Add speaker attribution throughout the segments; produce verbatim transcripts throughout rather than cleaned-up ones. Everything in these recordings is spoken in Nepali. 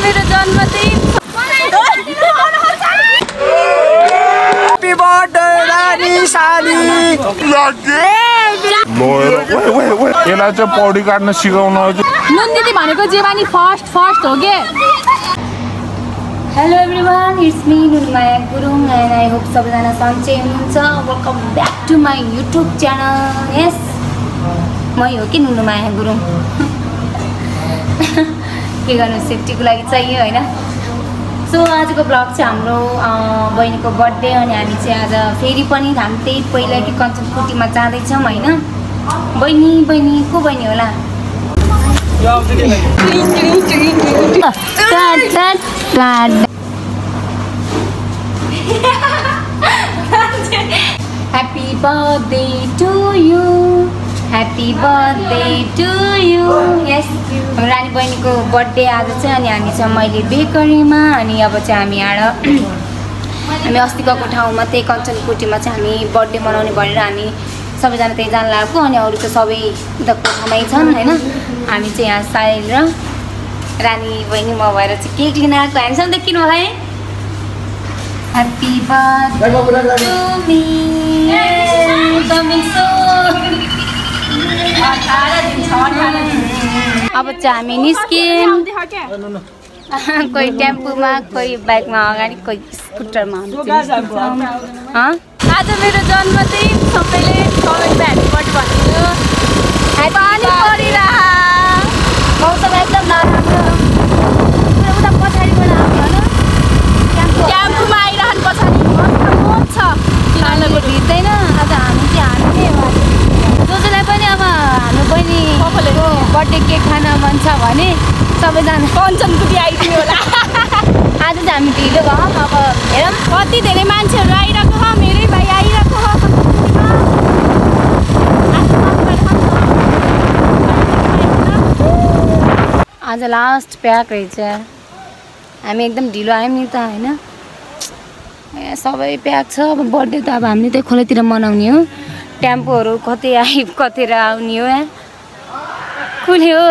Speaker 1: मेरो जन्मदिन
Speaker 2: Happy birthday रानी साली
Speaker 3: यसलाई चाहिँ पौडी काट्न सिकाउनु
Speaker 1: नुन दिदी भनेको जेवानी फर्स्ट फर्स्ट हो के
Speaker 4: Hello everyone, it's me Nurmaya Gurung and I hope सबैजना सन्चै हुनुहुन्छ. Welcome back to my YouTube channel. Yes, मै हो कि नुनुमाया गुरुङ. के गर्नु सेफ्टीको लागि चाहियो हैन. सो आजको ब्लग चाहिँ हाम्रो बहिनीको बर्थडे अनि हामी चाहिँ आज फेरि पनि हामी त्यही पहिलाकै कञ्चनकुटीमा जाँदैछौँ हैन. बहिनी बहिनी को बहिनी होला? Happy birthday to you. Happy birthday to you. Yes. हाम्रो रानी बहिनीको बर्थडे आज चाहिँ अनि हामी चाहिँ मैले बेकरीमा अनि अब चाहिँ हामी आएर हामी अस्ति गएको ठाउँमा त्यही कञ्चनकुटीमा चाहिँ हामी बर्थडे मनाउने भनेर हामी सबैजना त्यही जान लागेको अनि अरू त सबै उताको ठाउँमै छन् हैन. हामी चाहिँ यहाँ साइल र रानी बहिनी म भएर चाहिँ केक लिन आएको. हामीसँग त किन होला है? Happy birthday to me. Coming soon. अब चाहिँ हामी निस्क्यौँ. कोही टेम्पोमा कोही बाइकमा अगाडि कोही स्कुटरमा.
Speaker 1: आज मेरो जन्मदिन सबैले कमेन्टमा ह्याप्पी बर्थडे भनिदिनु. पानी परिरह
Speaker 4: मौसम एकदम नराम्रो. उता पछाडिबाट आउँछ होइन
Speaker 1: क्याम्पमा आइरहनु पछाडि छ
Speaker 4: किनभने भिज्दैन. आज हामी चाहिँ हामी नै हो. जसलाई पनि अब हाम्रो बहिनीको बर्थडे केक खान मन छ भने सबैजना
Speaker 1: कञ्चनकुटी आइदियो होला.
Speaker 4: आज चाहिँ हामी ढिलो भयौँ. अब हेरौँ
Speaker 1: कति धेरै मान्छेहरू आइरहेको छ. मेरै भाइ आइरहेको छ.
Speaker 4: आज लास्ट प्याक रहेछ. हामी एकदम ढिलो आयौँ नि त होइन. सबै प्याक छ. अब बर्थडे त अब हामीले त्यही खोलातिर मनाउने हो. टेम्पोहरू कतै आइ कतिर आउने हो. यहाँ खुल्यो हो.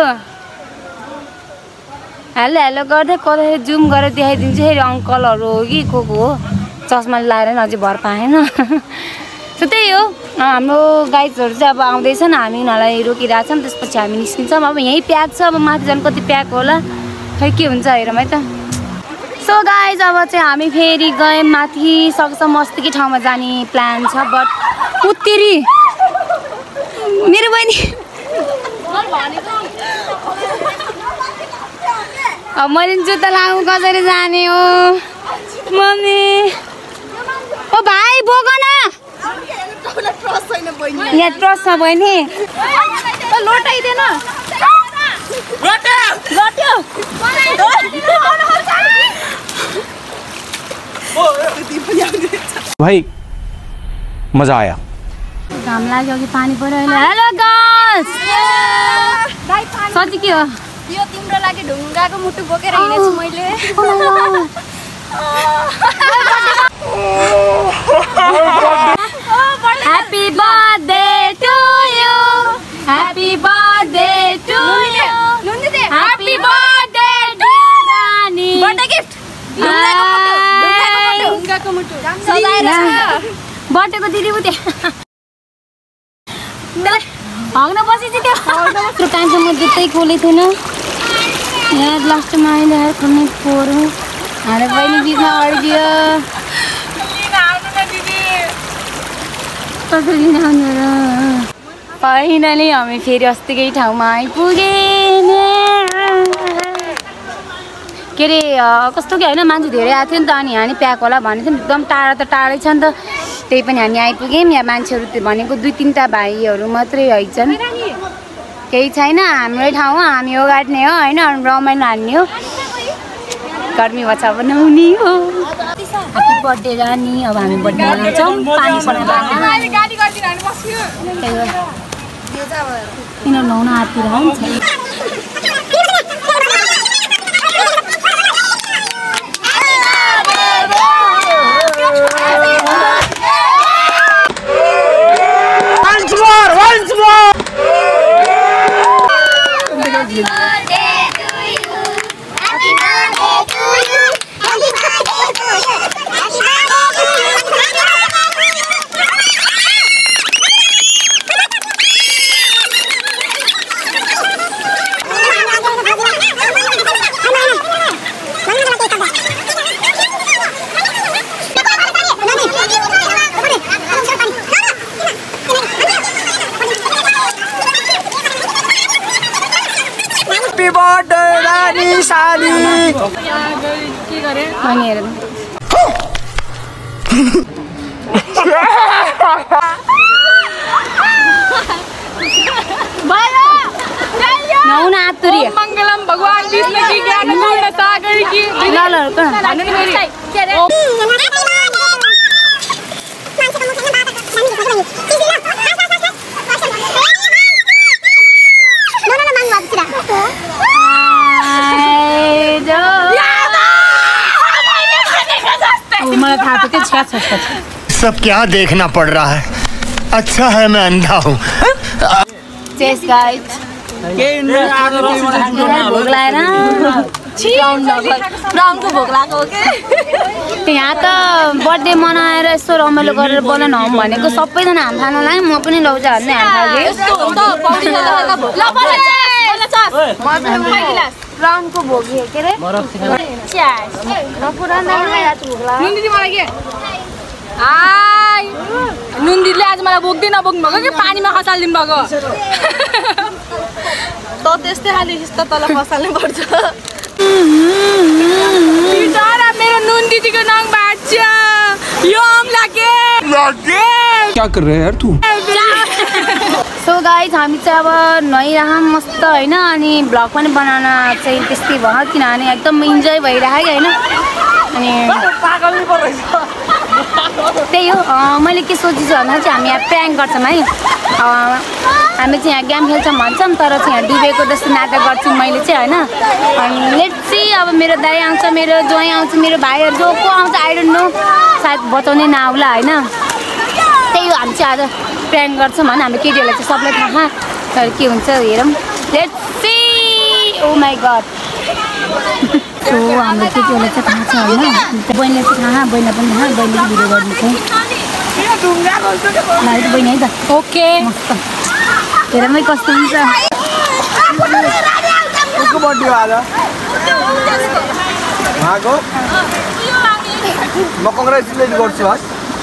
Speaker 4: हेलो हेलो गर्दै कतै जुम गरेर देखाइदिन्छु. फेरि अङ्कलहरू हो कि को को हो चस्मा लगाएर नि अझै भर पाएन. सो त्यही हो. हाम्रो गाइजहरू चाहिँ अब आउँदैछन्. हामी उनीहरूलाई रोकिरहेछौँ. त्यसपछि हामी निस्किन्छौँ. अब यहीँ प्याक छ. अब माथि झन् कति प्याक होला खै के हुन्छ हेरौँ है त. सो गाइज अब चाहिँ हामी फेरि गयौँ माथि सक्छौँ. अस्तिकै ठाउँमा जाने प्लान छ. बट उत्तिरी मेरो बहिनी अब मैले जुत्ता लाउँ कसरी जाने हो मम्मी. ओ भाइ बोक न. यहाँ ट्रस छ बहिनी.
Speaker 1: लोटाइदेन
Speaker 5: भाई मजा आया.
Speaker 4: घाम लाग्यो कि पानी पर्यो अहिले. हेलो गर्ल्स सची के हो
Speaker 1: यो तिम्रो लागि ढुङ्गाको मुटु बोकेर हिँडेछु मैले.
Speaker 4: Happy birthday to you. Happy birthday to you. Happy birthday to Rani.
Speaker 1: Birthday gift ढुङ्गाको मुटु सजाएर छ.
Speaker 4: बर्थडेको दिदी उते हग्न बसेपछि त्यो त्यो कान्छो म जुत्तै खोलेको थिएन. यहाँ लास्टमा आइले खोल्ने पोरो हारे बहिनी बिचमा अड्कियो. कसरी लिन आउनु र. फाइनली हामी फेरि अस्तिकै ठाउँमा आइपुग्यौँ. के अरे कस्तो कि होइन मान्छे धेरै आएको थियो नि त. अनि हामी प्याक होला भनेको थियो नि. एकदम टाढा त टाढै छ नि त. त्यही पनि हामी आइपुग्यौँ. यहाँ मान्छेहरू भनेको दुई तिनवटा भाइहरू मात्रै हैछन्. केही छैन. हाम्रै ठाउँ हो. हामी हो गाड्ने हो होइन. रमाइलो हान्ने हो. गर्मी भएछ अब नहुने हो. Happy birthday Rani. अब हामी बर्थडे मनाउँछौँ. पानी परेर किन नुहाउन हाततिर हुन्छ.
Speaker 2: Once more, once more.
Speaker 4: Happy birthday to you. Happy birthday.
Speaker 2: साली
Speaker 1: के गरे
Speaker 4: अनि हेर
Speaker 1: भयो
Speaker 4: नहुन आतुरी
Speaker 1: मंगलम भगवान विष्णु की ज्ञान गुण सागर की
Speaker 4: ल ल कहाँ
Speaker 1: भन्नु नि फेरि के रे
Speaker 4: मलाई थाहा थियो त्यो छ्या छ
Speaker 6: सब क्या देखना पड़ रहा है अच्छा है मैं अंधा हूँ
Speaker 4: चेस गाइस भोग लाएर
Speaker 1: ब्राउनको भोग लागेको हो के
Speaker 4: यहाँ त बर्थडे मनाएर यस्तो रमाइलो गरेर बनाउन हौँ भनेको सबैजना हाम खान लाग्यो म पनि लौज हाल्ने हाम खाल्यो ब्राउनको भोग के अरे
Speaker 1: नुन दिदी मलाई के हाय नुन दिदीले आज मलाई बोक्दै नबोक्नु भएको कि पानीमा खसालिदिनु भएको त त्यस्तै खाले यस्तो तल खसाल्नु पर्छ बिचारा मेरो नुन दिदीको नाम बाट्छ यो अम्ला के
Speaker 3: लागे
Speaker 5: क्या कर रहे हैं यार तू
Speaker 4: सो गाइज हामी चाहिँ अब नुहाइरहँ मस्त होइन अनि भ्लग पनि बनाउन चाहिँ त्यस्तै भयो किनभने एकदम इन्जोय भइरहेको होइन अनि त्यही हो मैले के सोचेछु भन्दा चाहिँ हामी यहाँ प्र्याङ्क गर्छौँ है हामी चाहिँ यहाँ गेम खेल्छौँ भन्छौँ तर चाहिँ यहाँ डुबेको जस्तो नाटक गर्छौँ मैले चाहिँ होइन अनि लेट्स सी अब मेरो दाइ आउँछ मेरो ज्वाइँ आउँछ मेरो भाइहरू जो को आउँछ आई डोन्ट नो सायद बचाउने नआउला होइन त्यही हो हामी चाहिँ आज प्र्याङ्क गर्छौँ होइन हाम्रो केटीहरूलाई चाहिँ सबलाई थाहा तर के हुन्छ हेरौँ let's see oh my God so हाम्रो केटीहरूलाई चाहिँ थाहा छ होइन बहिनीलाई चाहिँ थाहा बहिनी पनि थाहा बहिनीले भिडियो गर्नु चाहिँ बहिनी है त
Speaker 1: ओके
Speaker 4: मस्त हेरमै कस्तो हुन्छ
Speaker 2: उसको बर्थडे हो आज उहाँको म कङ्ग्रेचुलेट गर्छु हस्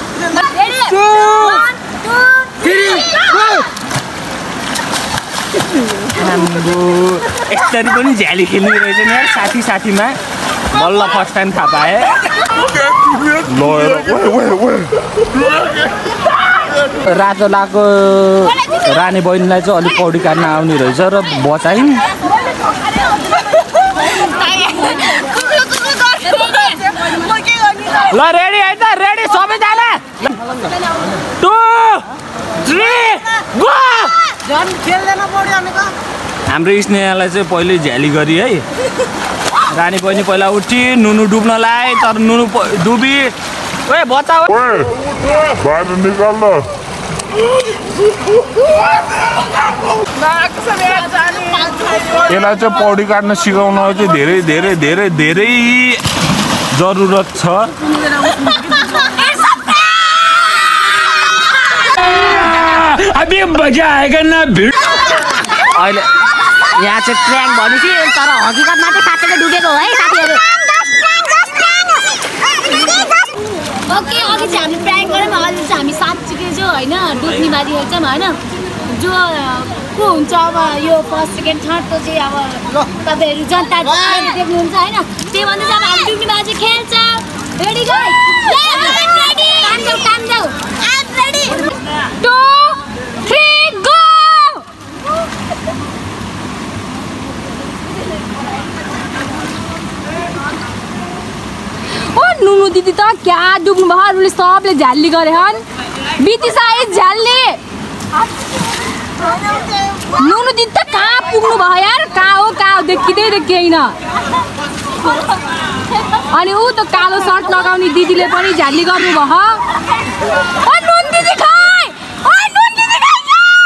Speaker 5: यसरी पनि झ्याली खेल्ने रहेछ नि यार साथी साथीमा बल्ल फर्स्ट टाइम थाहा पाएँ रातो लाको रानी बहिनीलाई चाहिँ अलिक पौडी काट्न आउने रहेछ र बचाइन् ल रेडी है त रेडी सबैजना टु थ्री गो हाम्रो स्नेहालाई चाहिँ पहिले झ्याली गरी है रानी बहिनी पहिला उठी नुनु डुब्न लाए तर नुनु डुबी ओए बचाऊ
Speaker 3: बाहिर निकाल न यसलाई चाहिँ पौडी काट्न सिकाउन चाहिँ धेरै धेरै धेरै धेरै जरुरत छ
Speaker 5: अभी मजा आएगा ना भिड अहिले यहाँ चाहिँ ट्र्याक भनेपछि तर हकिकतमा चाहिँ साथीले डुबेको है साथीहरू
Speaker 4: ओके अघि चाहिँ हामी प्र्याङ्क गऱ्यौँ अहिले चाहिँ हामी साँच्चीकै जो होइन डुब्ने बाजी हेर्छौँ होइन जो को हुन्छ अब यो फर्स्ट सेकेन्ड थर्ड त्यो चाहिँ अब तपाईँहरू जनता देख्नुहुन्छ होइन त्यही भन्दा चाहिँ अब हामी डुब्ने बाजी खेल्छ रेडी गाइस काम जाऊ काम जाऊ ready
Speaker 1: two three go oh नुनु दिदी त क्या डुब्नु भयो अरूले सबले झ्याली गरे हन् बिती साइज झ्याली नुनु दिदी त कहाँ पुग्नु भयो यार कहाँ हो कहाँ हो देखिँदै देखिएन अनि ऊ त कालो सर्ट लगाउने दिदीले पनि झ्याली गर्नु भयो ओ नुन दिदी खाइ ओ नुन दिदी खाइ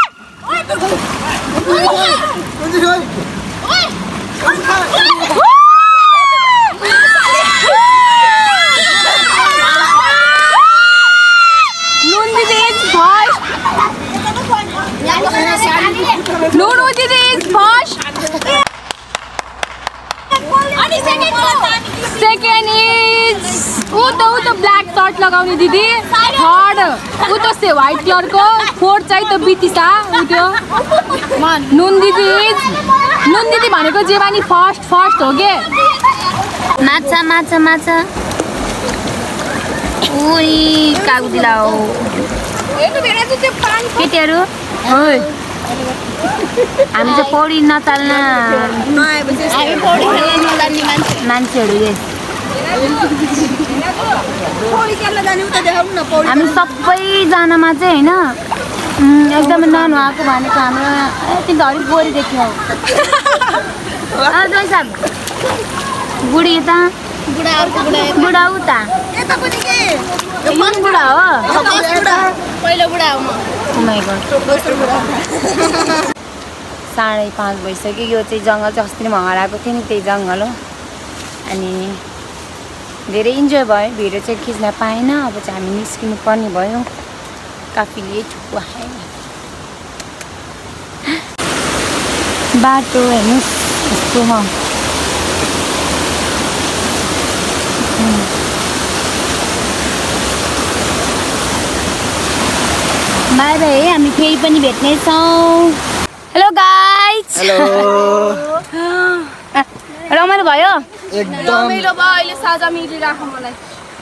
Speaker 1: नुन दिदी इज फर्स्ट नुनु दिदी इज फर्स्ट सेकेन्ड इज ऊ त ऊ त ब्ल्याक सर्ट लगाउने दिदी थर्ड ऊ त से व्हाइट कलरको फोर्थ चाहिँ त बितिसा ऊ त्यो नुन दिदी इज नुन दिदी भनेको जेवानी फर्स्ट फर्स्ट हो के
Speaker 4: माछा माछा माछा उही कागुदिला हो केटीहरू हामी चाहिँ पौडी नचाल्न मान्छेहरू हामी सबैजनामा चाहिँ होइन एकदमै ननुहाएको भनेको हाम्रो तिमीले अलिक गोरी देख्यौ बुढी यता बुढा उता बुढा हो साढे पाँच भइसक्यो यो चाहिँ जङ्गल चाहिँ अस्ति नै हराएको थियो नि त्यही जङ्गल हो अनि धेरै इन्जोय भयो भिडियो चाहिँ खिच्न पाएन अब चाहिँ हामी निस्किनु पर्ने भयो काफी लेट हुआ है बाटो हेर्नुहोस् यस्तो हो बाई बाई हामी फेरि पनि भेट्नेछौँ हेलो गाइज
Speaker 2: हेलो
Speaker 4: रमाइलो भयो
Speaker 1: रमाइलो भयो अहिले साझा मिलिरहेको मलाई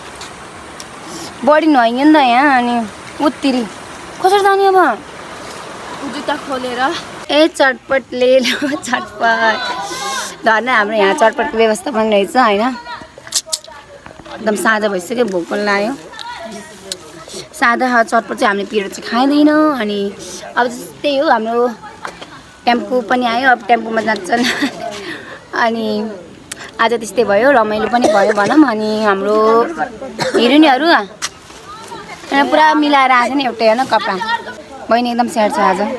Speaker 4: बढी नहुँयो नि त यहाँ अनि उत्तिरी कसरी जाने अब
Speaker 1: जुत्ता खोलेर
Speaker 4: ए चटपट ले लो चटपट धर्न हाम्रो यहाँ चटपटको व्यवस्था पनि रहेछ होइन एकदम साझा भइसक्यो भोक पनि लाग्यो सादा चटपट चाहिँ हामीले पिरो चाहिँ खाँदैन अनि अब त्यही हो हाम्रो टेम्पो पनि आयो अब टेम्पोमा जान्छन् अनि आज त्यस्तै भयो रमाइलो पनि भयो भनौँ अनि हाम्रो हिरोइनहरू पुरा मिलाएर आएको छ नि एउटै होइन कपडा बहिनी एकदम स्याहार छ आज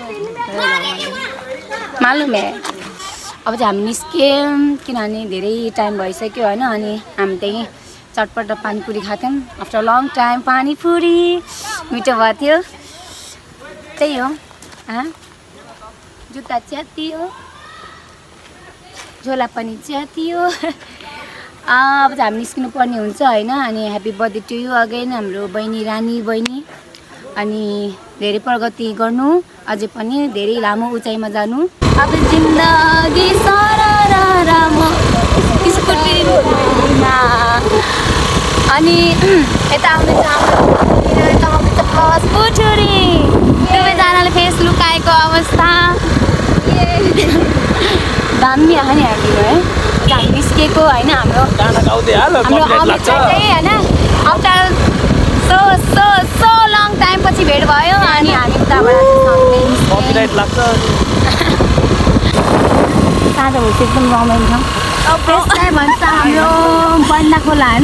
Speaker 4: मालुम है अब चाहिँ हामी निस्क्यौँ किनभने धेरै टाइम भइसक्यो होइन अनि हामी त्यही चटपट र पानीपुरी खाथ्यौँ आफ्टर लङ टाइम पानीपुरी मिठो भएको थियो त्यही हो जुत्ता च्यातियो झोला पनि च्यातियो अब चाहिँ हामी निस्किनु पर्ने हुन्छ होइन अनि happy birthday to you again हाम्रो बहिनी रानी बहिनी अनि धेरै प्रगति गर्नु अझै पनि धेरै लामो उचाइमा जानु अब जिन्दगी सारा अनि यता आउँदैछ दुवैजनाले फेस लुकाएको अवस्था दामी आयो नि हामी है हामी निस्केको होइन हाम्रो हाम्रो अमित चाहिँ होइन after so so so long time पछि भेट भयो अनि हामी उताबाट साँझ भएपछि एकदम रमाइलो छ त्यसलाई भन्छ हाम्रो बन्दा खोला होइन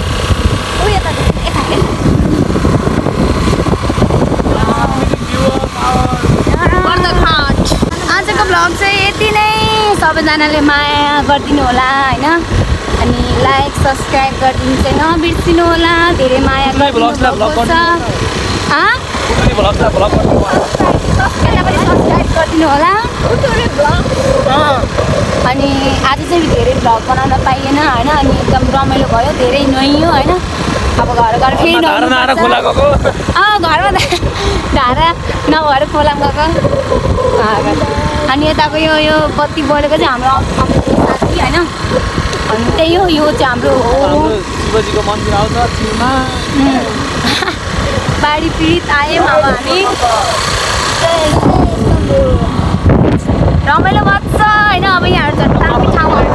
Speaker 4: आजको भ्लग चाहिँ यति नै सबैजनाले माया गरिदिनु होला होइन अनि लाइक सब्सक्राइब गरिदिनु चाहिँ नबिर्सिनु होला धेरै माया सब्सक्राइब गरिदिनु होला अनि आज चाहिँ धेरै भ्लग बनाउन पाइएन होइन अनि एकदम रमाइलो भयो धेरै नुहाइयो होइन अब घर घर फेरि घरमा धारा नभएर खोलामा गएको अनि यताको यो यो बत्ती बलेको चाहिँ हाम्रो साथी होइन अनि त्यही हो यो चाहिँ हाम्रो हो
Speaker 2: शिवजीको मन्दिर आउँछ छिउमा
Speaker 4: बाढी पीडित आयौँ अब हामी रमाइलो भएको छ होइन अब यहाँहरू झन् दामी ठाउँहरू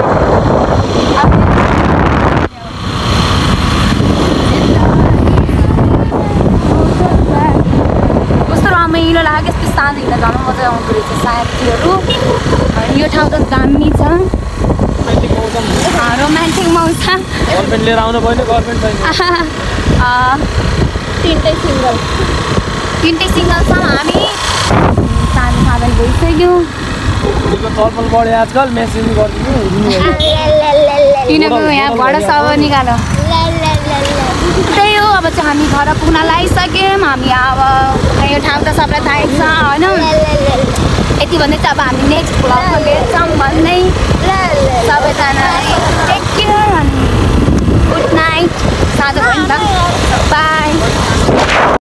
Speaker 4: कस्तो रमाइलो लाग्यो यस्तो शान्त हिँड्न झन् मजा आउँदो रहेछ साथीहरू यो ठाउँ त दामी छ रोमान्टिक मौसम
Speaker 2: गभर्नमेन्ट लिएर आउनु पर्ने गभर्नमेन्ट
Speaker 1: तिनटै सिङ्गल
Speaker 4: तिनटै सिङ्गल छौँ हामी सानो साधन भइसक्यो
Speaker 2: चलपल बढ्यो आजकल मेसेज गरिदिनु
Speaker 4: किनको यहाँ भाडा सब निकालो त्यही हो अब चाहिँ हामी घर पुग्न लागिसक्यौँ हामी अब यो ठाउँ त सबलाई थाहै छ होइन यति भन्दै चाहिँ अब हामी नेक्स्ट भ्लगमा भेट्छौँ भन्दै सबैजना टेक केयर